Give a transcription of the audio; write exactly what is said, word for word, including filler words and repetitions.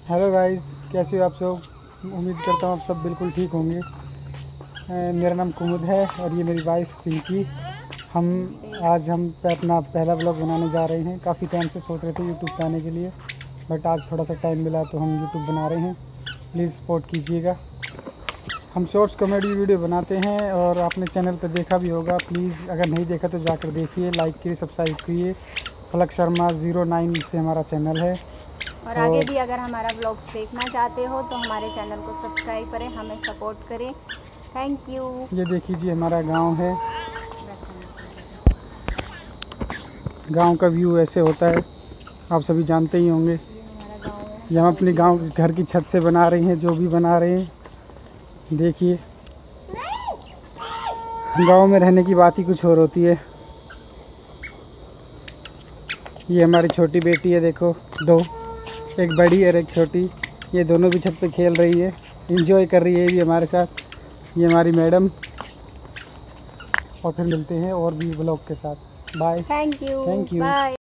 Hello guys, कैसे हो आप सब। उम्मीद करता हूँ आप सब बिल्कुल ठीक होंगे। अ, मेरा नाम कुमुद है और ये मेरी वाइफ पिंकी। हम आज हम पे अपना पहला ब्लॉग बनाने जा रहे हैं। काफ़ी टाइम से सोच रहे थे यूट्यूब पे आने के लिए, बट आज थोड़ा सा टाइम मिला तो हम यूट्यूब बना रहे हैं। प्लीज़ सपोर्ट कीजिएगा। हम शॉर्ट्स कॉमेडी वीडियो बनाते हैं और आपने चैनल पर देखा भी होगा। प्लीज़ अगर नहीं देखा तो जाकर देखिए, लाइक कीजिए, सब्सक्राइब कीजिए। फलक शर्मा ज़ीरो नाइन से हमारा चैनल है। और आगे भी अगर हमारा ब्लॉग्स देखना चाहते हो तो हमारे चैनल को सब्सक्राइब करें, हमें सपोर्ट करें। Thank you. ये देखिए जी, हमारा गांव है। गांव का व्यू ऐसे होता है, आप सभी जानते ही होंगे। ये हमारा गांव है। ये हम अपने गांव घर की छत से बना रहे हैं, जो भी बना रहे हैं। देखिए, गांव में रहने की बात ही कुछ और होती है। ये हमारी छोटी बेटी है, देखो, दो, एक बड़ी और एक छोटी। ये दोनों भी छत पे खेल रही है, एंजॉय कर रही है ये भी हमारे साथ। ये हमारी मैडम। और फिर मिलते हैं और भी ब्लॉग के साथ। Bye. Thank you. Thank you. Bye.